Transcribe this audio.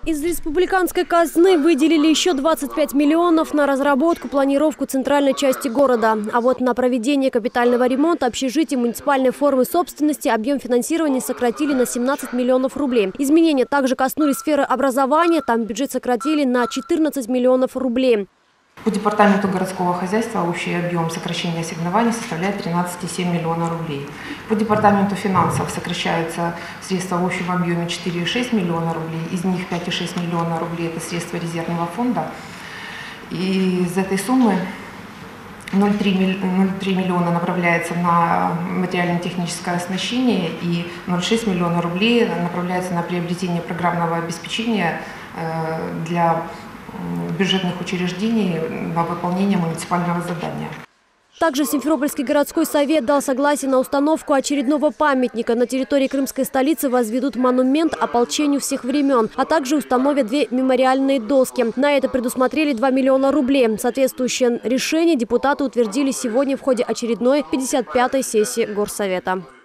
Из республиканской казны выделили еще 25 миллионов на разработку, планировку центральной части города. А вот на проведение капитального ремонта общежитий муниципальной формы собственности объем финансирования сократили на 17 миллионов рублей. Изменения также коснулись сферы образования. Там бюджет сократили на 14 миллионов рублей. По департаменту городского хозяйства общий объем сокращения ассигнований составляет 13,7 миллиона рублей. По департаменту финансов сокращаются средства в общем объеме 4,6 миллиона рублей. Из них 5,6 миллиона рублей – это средства резервного фонда. И из этой суммы 0,3 миллиона направляется на материально-техническое оснащение и 0,6 миллиона рублей направляется на приобретение программного обеспечения для бюджетных учреждений на выполнение муниципального задания. Также Симферопольский городской совет дал согласие на установку очередного памятника. На территории крымской столицы возведут монумент ополчению всех времен, а также установят 2 мемориальные доски. На это предусмотрели 2 миллиона рублей. Соответствующее решение депутаты утвердили сегодня в ходе очередной 55-й сессии Горсовета.